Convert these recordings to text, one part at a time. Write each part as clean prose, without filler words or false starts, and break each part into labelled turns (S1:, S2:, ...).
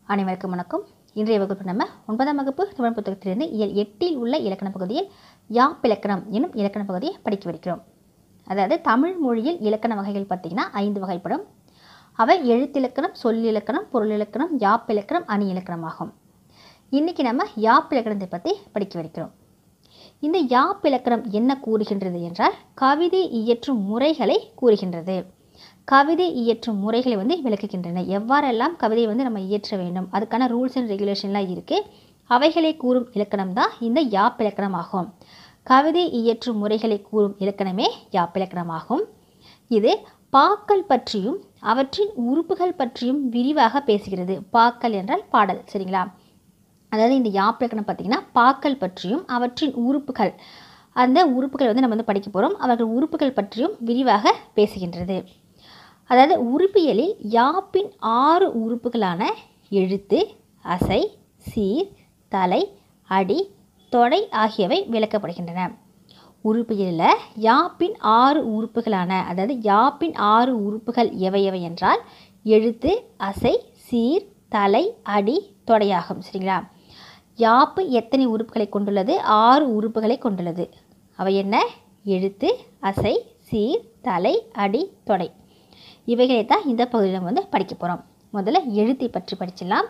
S1: அனைவருக்கும் வணக்கம். இன்றைய வகுப்பு நம்ம 9ஆம் வகுப்பு தமிழ் புத்தகத்திலிருந்து இயல் 8இல் உள்ள இலக்கண பகுதியில் யாப்பிலக்கணம் எனும் இலக்கண பகுதியை படிக்கவிருக்கிறோம். அதாவது தமிழ் மொழியில் இலக்கண வகைகள் பார்த்திங்கன்னா 5 வகைப்படும். அவை எழுத்திலக்கணம், சொல்லிலக்கணம், பொருளிலக்கணம், யாப்பிலக்கணம், அணி இலக்கணம் ஆகும். இன்றைக்கி நம்ம யாப்பிலக்கணத்தை பற்றி படிக்கவிருக்கிறோம். இந்த யாப்பிலக்கணம் என்ன கூறுகின்றது என்றால் கவிதை இயற்றும் முறைகளை கூறுகின்றது. கவிதை இயற்றும் முறைகளை விளக்குகின்றன. எவ்வாறெல்லாம் கவிதையை நம்ம இயற்ற வேண்டும், அதுக்கான ரூல்ஸ் அண்ட் ரெகுலேஷன்லாம் இருக்குது. அவைகளை கூறும் இலக்கணம் தான் இந்த யாப்பிலக்கணம் ஆகும். கவிதை இயற்றும் முறைகளை கூறும் இலக்கணமே யாப்பிலக்கணம் ஆகும். இது பாக்கள் பற்றியும் அவற்றின் உறுப்புகள் பற்றியும் விரிவாக பேசுகிறது. பாக்கள் என்றால் பாடல், சரிங்களா? அதாவது இந்த யாப்பிலக்கணம் பார்த்திங்கன்னா பாக்கள் பற்றியும் அவற்றின் உறுப்புகள், அந்த உறுப்புகள் நம்ம படிக்க போகிறோம். அவர்கள் உறுப்புகள் பற்றியும் விரிவாக பேசுகின்றது. அதாவது உறுப்பியலில் யாப்பின் 6 உறுப்புகளான எழுத்து, அசை, சீர், தலை, அடி, தொடை ஆகியவை விளக்கப்படுகின்றன. உறுப்பியலில் யாப்பின் 6 உறுப்புகளான, அதாவது யாப்பின் 6 உறுப்புகள் எவை எவை என்றால் எழுத்து, அசை, சீர், தலை, அடி, தொடையாகும், சரிங்களா? யாப்பு எத்தனை உறுப்புகளை கொண்டுள்ளது? 6 உறுப்புகளை கொண்டுள்ளது. அவை என்ன? எழுத்து, அசை, சீர், தலை, அடி, தொடை. இவைகளை தான் இந்த பகுதியில் நம்ம படிக்க போகிறோம். முதல்ல எழுத்தை பற்றி படிச்சிடலாம்.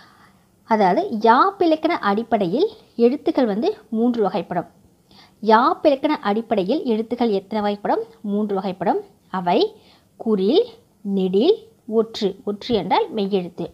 S1: அதாவது யாப்பிலக்கண அடிப்படையில் எழுத்துக்கள் 3 வகைப்படும். யாப்பிலக்கண அடிப்படையில் எழுத்துக்கள் எத்தனை வகைப்படும்? 3 வகைப்படும். அவை குறில், நெடில், ஒற்று. ஒற்று என்றால் மெய்யெழுத்து.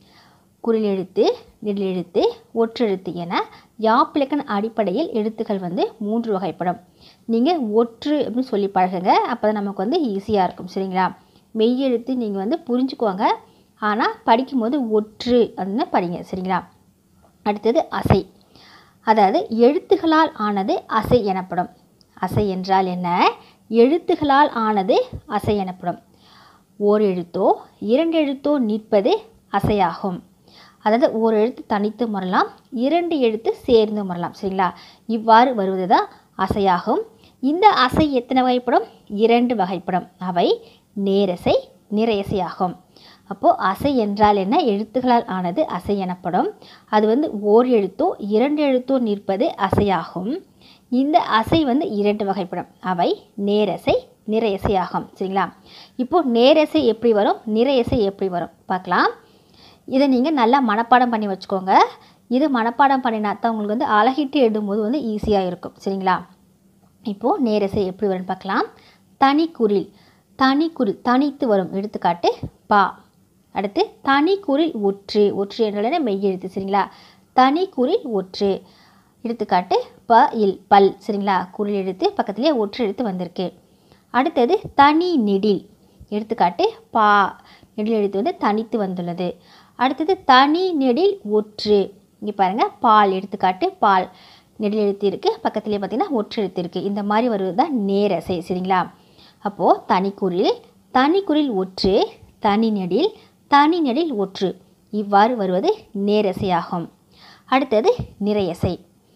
S1: குறில் எழுத்து, நெடில் எழுத்து, ஒற்றெழுத்து என யாப்பிலக்கண அடிப்படையில் எழுத்துக்கள் 3 வகைப்படும். நீங்கள் ஒற்று அப்படின்னு சொல்லி பழகுங்க, அப்போ தான் நமக்கு ஈஸியாக இருக்கும், சரிங்களா? மெய்யெழுத்து நீங்கள் புரிஞ்சுக்குவாங்க, ஆனால் படிக்கும்போது ஒற்று அப்படின்னு படிங்க, சரிங்களா? அடுத்தது அசை. அதாவது எழுத்துக்களால் ஆனது அசை எனப்படும். அசை என்றால் என்ன? எழுத்துக்களால் ஆனது அசை எனப்படும். ஓர் எழுத்தோ 2 எழுத்தோ நிற்பது அசையாகும். அதாவது ஒரு எழுத்து தனித்து வரலாம், 2 எழுத்து சேர்ந்து வரலாம், சரிங்களா? இவ்வாறு வருவது தான் அசையாகும். இந்த அசை எத்தனை வகைப்படும்? 2 வகைப்படும். அவை நேரசை, நிறையசை ஆகும். அப்போது அசை என்றால் என்ன? எழுத்துக்களால் ஆனது அசை எனப்படும். அது ஓர் எழுத்தோ 2 எழுத்தோ நிற்பது அசையாகும். இந்த அசை 2 வகைப்படும். அவை நேரசை, நிறையசை ஆகும், சரிங்களா? இப்போது நேரசை எப்படி வரும், நிறையசை எப்படி வரும் பார்க்கலாம். இதை நீங்கள் நல்லா மனப்பாடம் பண்ணி வச்சுக்கோங்க. இது மனப்பாடம் பண்ணினா தான் உங்களுக்கு அழகிட்டு எழுதும்போது ஈஸியாக இருக்கும், சரிங்களா? இப்போது நேரசை எப்படி வரும்னு பார்க்கலாம். தனிக்குறில், தனிக்குறில் தனித்து வரும். எடுத்துக்காட்டு பா. அடுத்து தனிக்குறில் ஒற்று. ஒற்று என்றால் மெய்யெழுத்து, சரிங்களா? தனிக்குறில் ஒற்று. எடுத்துக்காட்டு ப இல், பல், சரிங்களா? குறில் எழுத்து பக்கத்துலேயே ஒற்று எழுத்து வந்திருக்கு. அடுத்தது தனி நெடில். எடுத்துக்காட்டு பா. நெடில் எழுத்து தனித்து வந்துள்ளது. அடுத்தது தனி நெடில் ஒற்று. இங்கே பாருங்கள், பால். எடுத்துக்காட்டு பால். நெடில் எழுத்து இருக்குது, பக்கத்துலேயே பார்த்திங்கன்னா ஒற்று எழுத்து இருக்குது. இந்த மாதிரி வருவது தான் நேரசை, சரிங்களா? அப்போது தனிக்குறில், தனிக்குறில் ஒற்று, தனி நெடில், தனி நெடில் ஒற்று, இவ்வாறு வருவது நேரசை ஆகும். அடுத்தது நிறையசை.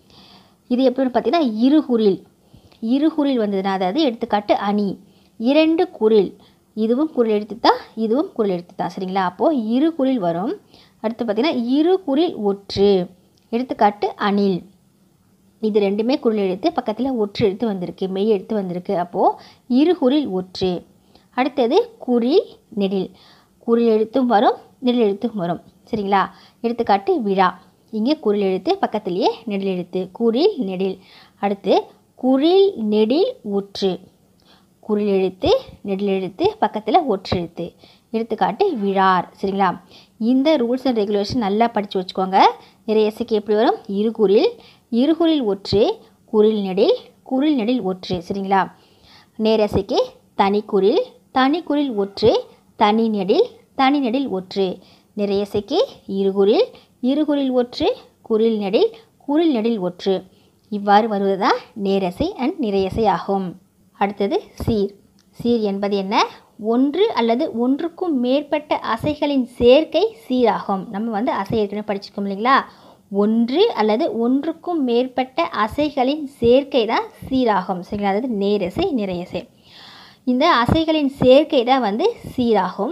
S1: இது எப்படின்னு பார்த்தீங்கன்னா இருகுறில். இருகுறில் வந்ததுன்னா, அதாவது எடுத்துக்காட்டு அணி. 2 குறில். இதுவும் குறில் எழுத்து தான், இதுவும் குறில் எழுத்து தான், சரிங்களா? அப்போது இருகுறில் வரும். அடுத்து பார்த்திங்கன்னா இருகுறில் ஒற்று. எடுத்துக்காட்டு அணில். இது ரெண்டுமே குறில் எழுத்து, பக்கத்தில் ஒற்று எழுத்து வந்திருக்கு, மெய் எழுத்து வந்திருக்கு. அப்போது இருகுறில் ஒற்று. அடுத்தது குறில் நெடில். குறில் எழுத்தும் வரும், நெடில் எழுத்தும் வரும், சரிங்களா? எடுத்துக்காட்டு விழா. இங்கே குறில் எழுத்து, பக்கத்திலேயே நெடில் எழுத்து. குறில் நெடில். அடுத்து குறில் நெடில் ஒற்று. குறில் எழுத்து, நெடில் எழுத்து, பக்கத்தில் ஒற்று எழுத்து. எடுத்துக்காட்டு விழார், சரிங்களா? இந்த ரூல்ஸ் அண்ட் ரெகுலேஷன் நல்லா படித்து வச்சுக்கோங்க. நிறையசைக்கு எப்படி வரும்? இருகுறில், இருகுறில் ஒற்று, குறில் நெடில், குறில் நெடில் ஒற்று, சரிங்களா? நேரசைக்கு தனிக்குறில், தனிக்குறில் ஒற்று, தனி நெடில், தனி நெடில் ஒற்று. நிறையசைக்கு இருகுறில், இருகுறில் ஒற்று, குறில் நெடில், குறில் நெடில் ஒற்று. இவ்வாறு வருவதுதான் நேரசை அண்ட் நிறையசை ஆகும். அடுத்தது சீர். சீர் என்பது என்ன? ஒன்று அல்லது ஒன்றுக்கும் மேற்பட்ட அசைகளின் சேர்க்கை சீராகும். நம்ம அசை ஏற்கனவே படிச்சுக்கோம் இல்லைங்களா? ஒன்று அல்லது ஒன்றுக்கும் மேற்பட்ட அசைகளின் சேர்க்கை தான் சீராகும், சரிங்களா? அதாவது நேரசை, நிறையசை. இந்த அசைகளின் சேர்க்கை தான் சீராகும்.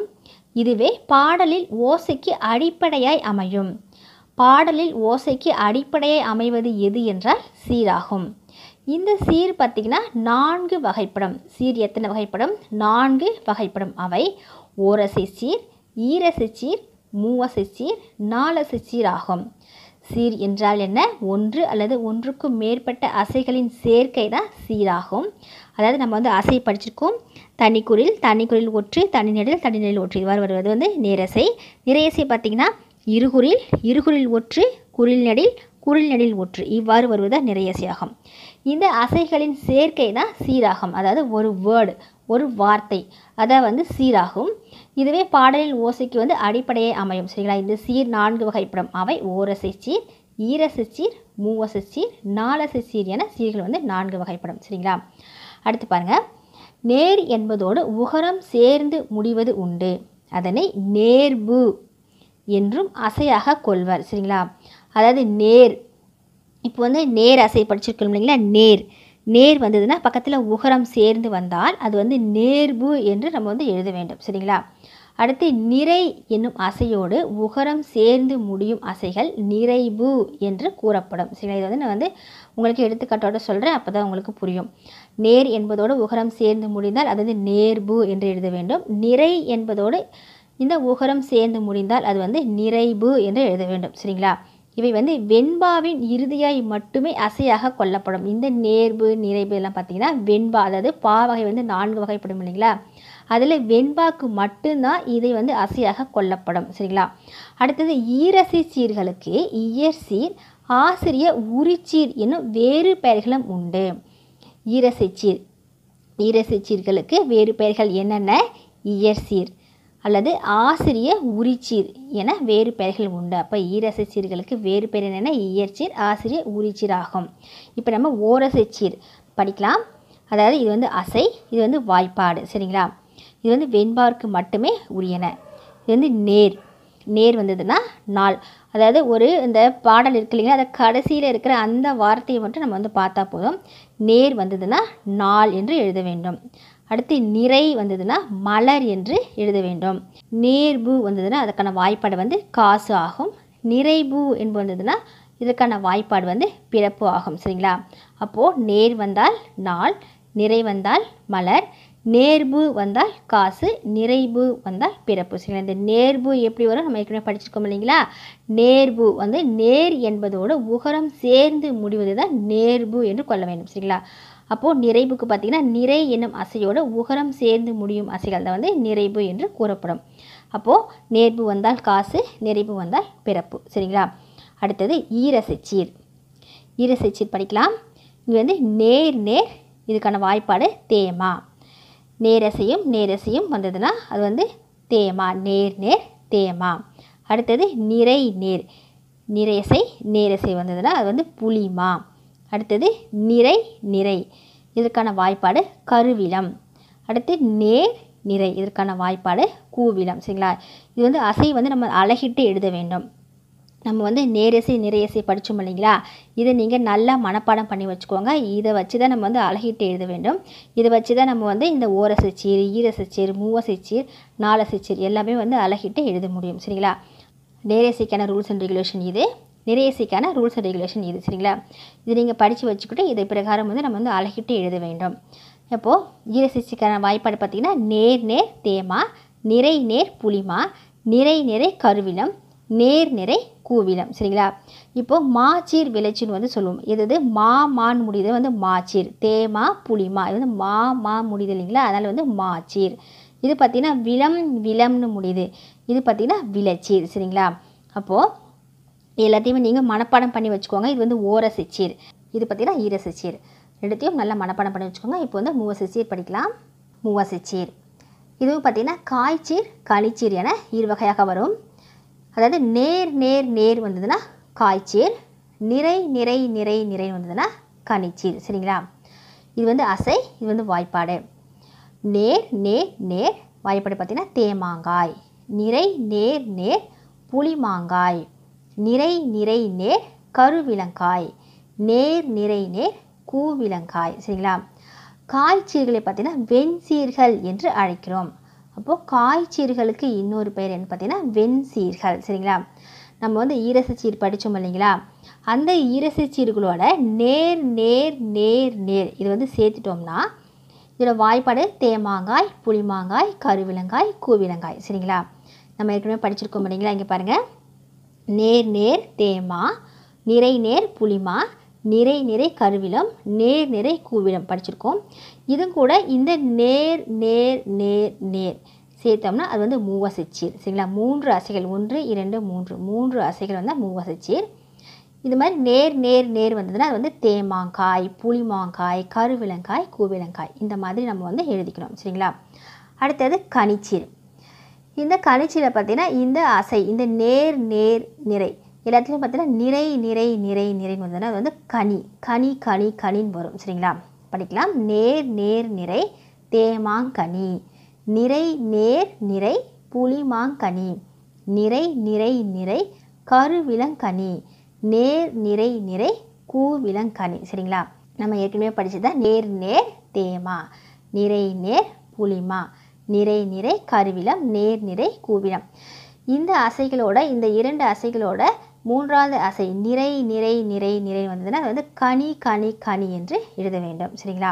S1: இதுவே பாடலில் ஓசைக்கு அடிப்படையாய் அமையும். பாடலில் ஓசைக்கு அடிப்படையாய் அமைவது எது என்றால் சீராகும். இந்த சீர் பார்த்திங்கன்னா 4 வகைப்படும். சீர் எத்தனை வகைப்படும்? 4 வகைப்படும். அவை ஓரசை சீர், ஈரசை சீர், மூவசை சீர், நாலசை சீர் ஆகும். சீர் என்றால் என்ன? ஒன்று அல்லது ஒன்றுக்கும் மேற்பட்ட அசைகளின் சேர்க்கை தான் சீராகும். அதாவது நம்ம வந்து அசை படிச்சிருக்கோம். தனிக்குறில், தனிக்குறில் ஒற்று, தனிநெடில், தனிநெடில் ஒற்று, இவ்வாறு வருவது வந்து நேரசை. நிறையசை பார்த்திங்கன்னா இருகுறில், இருகுறில் ஒற்று, குறில் நெடில், குறில் நெடில் ஒற்று, இவ்வாறு வருவது நிறையசையாகும். இந்த அசைகளின் சேர்க்கை தான் சீராகும். அதாவது ஒரு வேர்டு, ஒரு வார்த்தை, அதை வந்து சீராகும். இதுவே பாடலில் ஓசைக்கு வந்து அடிப்படையே அமையும். சரிங்களா? இந்த சீர் 4 வகைப்படும். அவை ஓரசை சீர், ஈரசை சீர், மூவசை சீர், நாலசை சீர் என சீர்கள் வந்து 4 வகைப்படும். சரிங்களா? அடுத்து பாருங்கள். நேர் என்பதோடு உகரம் சேர்ந்து முடிவது உண்டு. அதனை நேர்பு என்றும் அசையாக கொள்வர். சரிங்களா? அதாவது நேர், இப்போ வந்து நேர் அசை படிச்சிருக்கோம் இல்லைங்களா? நேர், நேர் வந்ததுன்னா பக்கத்தில் உகரம் சேர்ந்து வந்தால் அது வந்து நேர்பு என்று நம்ம வந்து எழுத வேண்டும். சரிங்களா? அடுத்து நிறை என்னும் அசையோடு உகரம் சேர்ந்து முடியும் அசைகள் நிறைபு என்று கூறப்படும். சரிங்களா? இது வந்து நான் வந்து உங்களுக்கு எடுத்துக்காட்டோடு சொல்கிறேன், அப்போ தான் உங்களுக்கு புரியும். நேர் என்பதோடு உகரம் சேர்ந்து முடிந்தால் அது வந்து நேர்பு என்று எழுத வேண்டும். நிறை என்பதோடு இந்த உகரம் சேர்ந்து முடிந்தால் அது வந்து நிறைபு என்று எழுத வேண்டும். சரிங்களா? இவை வந்து வெண்பாவின் இறுதியாய் மட்டுமே அசையாக கொள்ளப்படும். இந்த நேர்பு, நிறைபு எல்லாம் பார்த்திங்கன்னா வெண்பா, அதாவது பா வகை வந்து 4 வகைப்படும் இல்லைங்களா? அதில் வெண்பாக்கு மட்டும்தான் இதை வந்து அசையாக கொள்ளப்படும். சரிங்களா? அடுத்தது ஈரசை சீர்களுக்கு இயற்சீர், ஆசிரிய உரிச்சீர் என்னும் வேறு பெயர்களும் உண்டு. ஈரசை சீர், ஈரசை சீர்களுக்கு வேறு பெயர்கள் என்னென்ன? இயற்சீர் அல்லது ஆசிரிய உரிச்சீர் என வேறு பெயர்கள் உண்டு. அப்போ ஈரசை சீர்களுக்கு வேறு பெயர் என்னென்ன? இயற்சீர், ஆசிரிய உரிச்சீர் ஆகும். இப்போ நம்ம ஓரசை சீர் படிக்கலாம். அதாவது இது வந்து அசை, இது வந்து வாய்ப்பாடு. சரிங்களா? இது வந்து வெண்பாவிற்கு மட்டுமே உரியன. இது வந்து நேர், நேர் வந்ததுன்னா நாள். அதாவது ஒரு இந்த பாடல் இருக்கு இல்லைங்களா, அதை கடைசியில் இருக்கிற அந்த வார்த்தையை மட்டும் நம்ம வந்து பார்த்தா போதும். நேர் வந்ததுன்னா நாள் என்று எழுத வேண்டும். அடுத்து நிறை வந்ததுன்னா மலர் என்று எழுத வேண்டும். நேர்பு வந்ததுன்னா அதுக்கான வாய்ப்பாடு வந்து காசு ஆகும். நிறைபு என்பது வந்ததுன்னா இதற்கான வாய்ப்பாடு வந்து பிறப்பு ஆகும். சரிங்களா? அப்போது நேர் வந்தால் நாள், நிறை வந்தால் மலர், நேர்பு வந்தால் காசு, நிறைபு வந்தால் பிறப்பு. சரிங்களா? இந்த நேர்பு எப்படி வரும் நம்ம ஏற்கனவே படிச்சிருக்கோம் இல்லைங்களா? நேர்பு வந்து நேர் என்பதோடு உகரம் சேர்ந்து முடிவது தான் நேர்பு என்று கொள்ள வேண்டும். சரிங்களா? அப்போது நிறைபுக்கு பார்த்திங்கன்னா நிறை என்னும் அசையோடு உகரம் சேர்ந்து முடியும் அசைகள் தான் வந்து நிறைபு என்று கூறப்படும். அப்போது நேர்பு வந்தால் காசு, நிறைபு வந்தால் பிறப்பு. சரிங்களா? அடுத்தது ஈரசை சீர். ஈரசை சீர் படிக்கலாம். இங்கே வந்து நேர், நேர், இதுக்கான வாய்ப்பாடு தேமா. நேரசையும் நேரசையும் வந்ததுன்னா அது வந்து தேமா, நேர், நேர், தேமா. அடுத்தது நிறை நேர், நிறைசை நேரசை வந்ததுன்னா அது வந்து புளிமா. அடுத்தது நிறை நிறை, இதற்கான வாய்ப்பாடு கருவிலம். அடுத்து நேர் நிறை, இதற்கான வாய்ப்பாடு கூவிலம். சரிங்களா? இது வந்து அசை வந்து நம்ம அழகிட்டு எழுத வேண்டும். நம்ம வந்து நேரசை நிறையசை படித்தோம் இல்லைங்களா? இதை நீங்கள் நல்லா மனப்பாடம் பண்ணி வச்சுக்கோங்க. இதை வச்சு தான் நம்ம வந்து அழகிட்டு எழுத வேண்டும். இதை வச்சு தான் நம்ம வந்து இந்த ஓரசை சீர், ஈரசை சீர், மூவசை சீர், நாலசை சீர் எல்லாமே வந்து அழகிட்டு எழுத முடியும். சரிங்களா? நேரசைக்கான ரூல்ஸ் அண்ட் ரெகுலேஷன் இது, நிறையசைக்கான ரூல்ஸ் அண்ட் ரெகுலேஷன் இது. சரிங்களா? இது நீங்கள் படித்து வச்சுக்கிட்டு இதை பிரகாரம் வந்து நம்ம வந்து அழகிட்டு எழுத வேண்டும். அப்போது ஈரசைக்கான வாய்ப்பாடு பார்த்திங்கன்னா நேர் நேர் தேமா, நிறை நேர் புளிமா, நிறை நிறை கருவிலம், நேர் நிறை கூவிலம். சரிங்களா? இப்போது மாச்சீர் விளைச்சீர் வந்து சொல்லுவோம். எது மான் முடிதல் வந்து மாச்சீர், தேமா புளிமா, இது வந்து மா முடிதல் இல்லைங்களா? அதனால் வந்து மாச்சீர். இது பார்த்திங்கன்னா விலம் விலம்னு முடியுது, இது பார்த்திங்கன்னா விளைச்சீர். சரிங்களா? அப்போது எல்லாத்தையுமே நீங்கள் மனப்பாடம் பண்ணி வச்சுக்கோங்க. இது வந்து ஓரசை சீர், இது பார்த்திங்கன்னா ஈரசை சீர். ரெண்டுத்தையும் நல்லா மனப்பாடம் பண்ணி வச்சுக்கோங்க. இப்போ வந்து மூவசை சீர் படிக்கலாம். மூவசை சீர் இதுவும் பார்த்திங்கன்னா காய்ச்சீர், கனிச்சீர் என 2 வகையாக வரும். அதாவது நேர் நேர் நேர் வந்ததுன்னா காய்ச்சீர், நிறை நிறை நிறை நிறை வந்ததுன்னா கனிச்சீர். சரிங்களா? இது வந்து அசை, இது வந்து வாய்ப்பாடு. நேர் நேர் நேர் வாய்ப்பாடு பார்த்திங்கன்னா தேமாங்காய், நிறை நேர் நேர் புளிமாங்காய், நிறை நிறை நேர் கருவிலங்காய், நேர் நிறை நேர் கூவிலங்காய். சரிங்களா? காய்ச்சீர்களை பார்த்திங்கன்னா வெண்சீர்கள் என்று அழைக்கிறோம். அப்போது காய்ச்சீர்களுக்கு இன்னொரு பெயர் என்ன பார்த்தீங்கன்னா வெண்சீர்கள். சரிங்களா? நம்ம வந்து ஈரசச்சீர் படித்தோம் இல்லைங்களா? அந்த ஈரசச்சீர்களோட நேர் நேர் நேர் நேர் இது வந்து சேர்த்துட்டோம்னா இதோட வாய்ப்பாடு தேமாங்காய், புளிமாங்காய், கருவிலங்காய், கூவிலங்காய். சரிங்களா? நம்ம ஏற்கனவே படிச்சிருக்கோம் இல்லைங்களா? இங்கே பாருங்கள், நேர் நேர் தேமா, நிறை நேர் புளிமா, நிறை நிறை கருவிலம், நேர் நிறை கூவிலம் படிச்சிருக்கோம். இதுவும் கூட இந்த நேர் நேர் நேர் நேர் சேர்த்தோம்னா அது வந்து மூவசைச்சீர். சரிங்களா? 3 அசைகள் 1 2 3 அசைகள் வந்தால் மூவசைச்சீர். இது மாதிரி நேர் நேர் நேர் வந்ததுன்னா அது வந்து தேமாங்காய், புளிமாங்காய், கருவிலங்காய், கூவிலங்காய் இந்த மாதிரி நம்ம வந்து எழுதிக்கணும். சரிங்களா? அடுத்தது கனிச்சீர். இந்த கனிச்சீரை பார்த்தீங்கன்னா இந்த அசை இந்த நேர் நேர் நிறை எல்லாத்துலேயும் பார்த்தீங்கன்னா நிறை நிறை நிறை நிறைன்னு வந்ததுன்னா அது வந்து கனி கனி கனி கனின்னு வரும். சரிங்களா? படிக்கலாம். நேர் நேர் நிறை தேமாங்கனி, நிறை நேர் நிறை புளிமாங்கனி, நிறை நிறை நிறை கருவிலங்கனி, நேர் நிறை நிறை கூவிலங்கனி. சரிங்களா? நம்ம ஏற்கனவே படிச்சதுதான் நேர் நேர் தேமா, நிறை நேர் புளிமா, நிறை நிறை கருவிலம், நேர் நிறை கூவிலம். இந்த அசைகளோட இந்த 2 அசைகளோட 3வது அசை நிறை நிறை நிறை நிறை வந்ததுன்னா அது வந்து கனி கனி கனி என்று எழுத வேண்டும். சரிங்களா?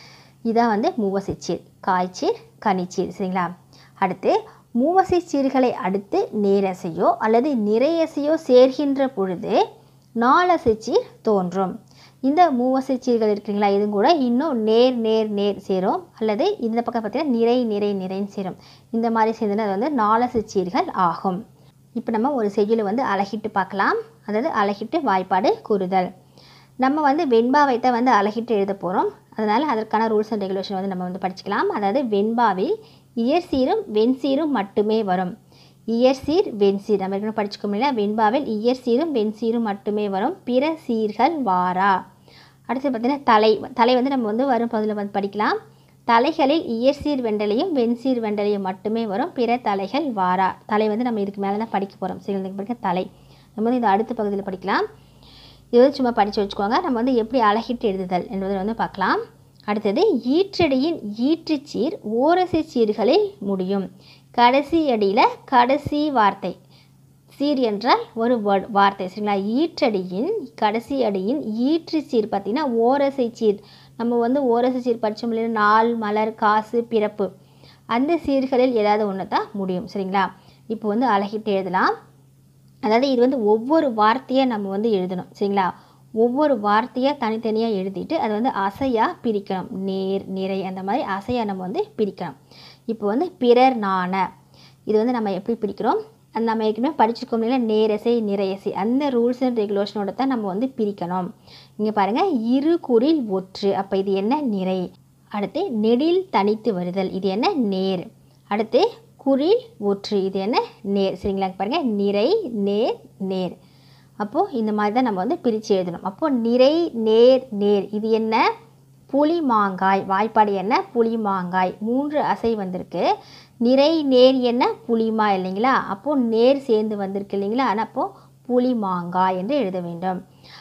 S1: இதான் வந்து மூவசைச்சீர், காய்ச்சீர், கனிச்சீர். சரிங்களா? அடுத்து மூவசைச்சீர்களை அடுத்து நேரசையோ அல்லது நிறையசையோ சேர்கின்ற பொழுது நாலசைச்சீர் தோன்றும். இந்த மூவசைச்சீர்கள் இருக்குங்களா, இது கூட இன்னும் நேர் நேர் நேர் சேரும் அல்லது இந்த பக்கம் பார்த்தீங்கன்னா நிறை நிறை நிறைன்னு சேரும். இந்த மாதிரி சேர்ந்ததுன்னா அது வந்து நாலசைச்சீர்கள் ஆகும். இப்போ நம்ம ஒரு செய்யுளை வந்து அழகிட்டு பார்க்கலாம். அதாவது அழகிட்டு வாய்ப்பாடு கூறுதல். நம்ம வந்து வெண்பாவை தான் வந்து அழகிட்டு எழுத போகிறோம். அதனால் அதற்கான ரூல்ஸ் அண்ட் ரெகுலேஷன் வந்து நம்ம வந்து படிச்சுக்கலாம். அதாவது வெண்பாவில் இயற்சீரும் வெண்சீரும் மட்டுமே வரும். இயற்சீர் வெண்சீர் நம்ம ஏற்கனவே படிச்சுக்கோம் இல்லையா? வெண்பாவில் இயற்சீரும் வெண்சீரும் மட்டுமே வரும், பிற சீர்கள் வாரா. அடுத்து பார்த்தீங்கன்னா தலை வந்து நம்ம வந்து வரும் பகுதியில் வந்து படிக்கலாம். தலைகளில் இயற்சீர் வெண்டலையும் வெண்சீர் வெண்டலையும் மட்டுமே வரும், பிற தலைகள் வாரா. தலை வந்து நம்ம இதுக்கு மேலே தான் படிக்க போகிறோம். சரி, படிக்க தலை நம்ம வந்து இந்த அடுத்த பகுதியில் படிக்கலாம். இது வந்து சும்மா படித்து வச்சுக்கோங்க. நம்ம வந்து எப்படி அழகிட்டு எழுதுதல் என்பதை வந்து பார்க்கலாம். அடுத்தது ஈற்றடியின் ஈற்றுச்சீர் ஓரசை சீர்களில் முடியும். கடைசி அடியில் கடைசி வார்த்தை, சீர் என்றால் ஒரு வார்த்தை. சரிங்களா? ஈற்றடியின் கடைசி அடியின் ஈற்றுச்சீர் பார்த்திங்கன்னா ஓரசை சீர். நம்ம வந்து ஓரசை சீர் படித்தோம் இல்லைன்னா நாள், மலர், காசு, பிறப்பு அந்த சீர்களில் ஏதாவது ஒன்று தான் முடியும். சரிங்களா? இப்போ வந்து அழகிட்டு எழுதலாம். அதாவது இது வந்து ஒவ்வொரு வார்த்தையை நம்ம வந்து எழுதணும். சரிங்களா? ஒவ்வொரு வார்த்தையாக தனித்தனியாக எழுதிட்டு அதை வந்து அசையாக பிரிக்கணும். நேர் நிறை அந்த மாதிரி அசையாக நம்ம வந்து பிரிக்கணும். இப்போ வந்து பிறர் நாண இது வந்து நம்ம எப்படி பிரிக்கிறோம், அது நம்ம ஏற்கனவே படிச்சிருக்கோம் இல்லைன்னா நேரசை நிறையசை அந்த ரூல்ஸ் அண்ட் ரெகுலேஷனோட தான் நம்ம வந்து பிரிக்கணும். இங்கே பாருங்கள், இரு குறில் ஒற்று, அப்போ இது என்ன நிறை. அடுத்து நெடில் தனித்து வருதல், இது என்ன நேர். அடுத்து குறில் ஒற்று, இது என்ன நேர். சரிங்களா? பாருங்கள், நிறை நேர் நேர். அப்போது இந்த மாதிரி தான் நம்ம வந்து பிரித்து எழுதணும். அப்போது நிறை நேர் நேர் இது என்ன புளிமாங்காய். வாய்ப்பாடு என்ன புளிமாங்காய். 3 அசை வந்திருக்கு. நிறை நேர் என்ன புளிமா இல்லைங்களா? அப்போது நேர் சேர்ந்து வந்திருக்கு இல்லைங்களா? ஆனால் அப்போது புளிமாங்காய் என்று எழுத வேண்டும்.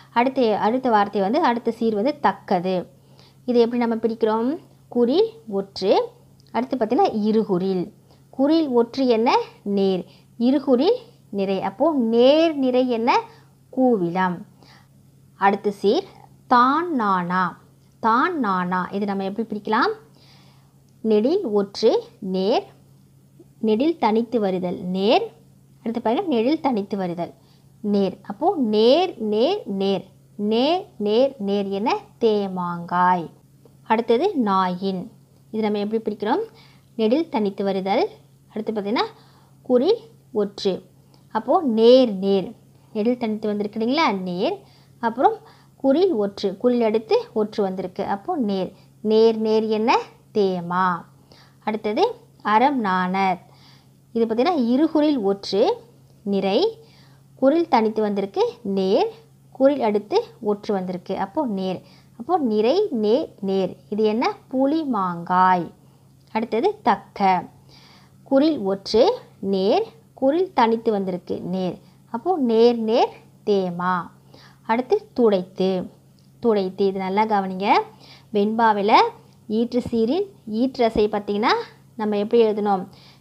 S1: அடுத்த வார்த்தை வந்து அடுத்த சீர் வந்து தக்கது. இது எப்படி நம்ம பிரிக்கிறோம்? குறில் ஒற்று. அடுத்து பார்த்திங்கன்னா இருகுறில். குறில் ஒற்று என்ன நேர், இருகுறில் நிறை. அப்போது நேர் நிறை என்ன கூவிலம். அடுத்த சீர் தான் நானா. தான் நானா இது நம்ம எப்படி பிரிக்கலாம்? நெடில் ஒற்று நேர், நெடில் தனித்து வருதல் நேர். அடுத்து பாருங்கள், நெடில் தனித்து வருதல் நேர். அப்போது நேர் நேர் நேர், நேர் நேர் நேர் என்ன தேமாங்காய். அடுத்தது நாயின். இது நம்ம எப்படி பிரிக்கிறோம்? நெடில் தனித்து வருதல். அடுத்து பார்த்திங்கன்னா குறில் ஒற்று. அப்போது நேர் நேர், நெடில் தனித்து வந்திருக்கு இல்லைங்களா? நேர். அப்புறம் குறில் ஒற்று, குறில் அடுத்து ஒற்று வந்திருக்கு. அப்போது நேர். நேர் நேர் என்ன தேமா. அடுத்தது அறம் நாணர். இது பார்த்திங்கன்னா இருகுறில் ஒற்று நிறை, குறில் தனித்து வந்திருக்கு நேர், குறில் அடுத்து ஒற்று வந்திருக்கு. அப்போது நேர். அப்போது நிறை நேர் நேர் இது என்ன புளிமாங்காய். அடுத்தது தக்க. குறில் ஒற்று நேர், குறில் தனித்து வந்திருக்கு நேர். அப்போது நேர் நேர் தேமா. அடுத்து துடைத்து. துடைத்து இது நல்லா கவனிங்க. வெண்பாவில் ஈற்று சீரின் ஈற்றசை பார்த்திங்கன்னா நம்ம எப்படி எழுதணும்?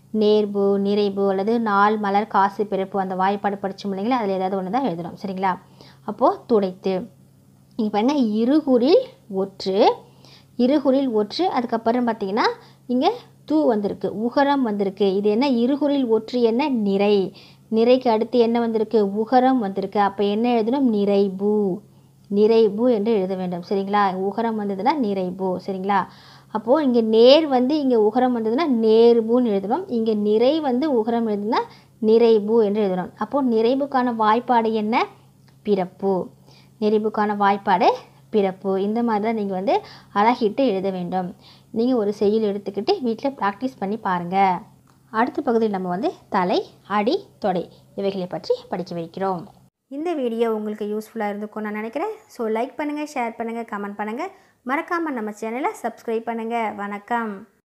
S1: நேர்பு நிறைவு அல்லது நாள் மலர் காசு பிறப்பு அந்த வாய்ப்பாடு படித்தோம் இல்லைங்களா, அதில் ஏதாவது ஒன்று தான் எழுதணும். சரிங்களா? அப்போது துடைத்து. இங்கே பாருங்கள், இருகுறில் ஒற்று, இருகுறில் ஒற்று. அதுக்கப்புறம் பார்த்திங்கன்னா இங்கே தூ வந்திருக்கு, உகரம் வந்திருக்கு. இது என்ன? இருகுறில் ஒற்று என்ன? நிறை. நிறைக்கு அடுத்து என்ன வந்திருக்கு? உகரம் வந்திருக்கு. அப்போ என்ன எழுதணும்? நிறைபு. நிறைபு என்று எழுத வேண்டும். சரிங்களா? உகரம் வந்ததுன்னா நிறைபு. சரிங்களா? அப்போது இங்கே நேர் வந்து இங்கே உகரம் வந்ததுன்னா நேர்புன்னு எழுதணும். இங்கே நிறை வந்து உகரம் எழுதுனா நிறைபு என்று எழுதணும். அப்போது நிறைவுக்கான வாய்ப்பாடு என்ன? பிறப்பு. நிறைவுக்கான வாய்ப்பாடு பிறப்பு. இந்த மாதிரி தான் நீங்கள் வந்து அழகிட்டு எழுத வேண்டும். நீங்கள் ஒரு செய்யுள் எடுத்துக்கிட்டு வீட்டில் ப்ராக்டிஸ் பண்ணி பாருங்கள். அடுத்த பகுதியில் நம்ம வந்து தலை, அடி, தொடை இவைகளை பற்றி படிக்க வைக்கிறோம். இந்த வீடியோ உங்களுக்கு யூஸ்ஃபுல்லாக இருந்துக்கும் நான் நினைக்கிறேன். ஸோ லைக் பண்ணுங்கள், ஷேர் பண்ணுங்கள், கமெண்ட் பண்ணுங்கள். மறக்காமல் நம்ம சேனலை சப்ஸ்கிரைப் பண்ணுங்கள். வணக்கம்.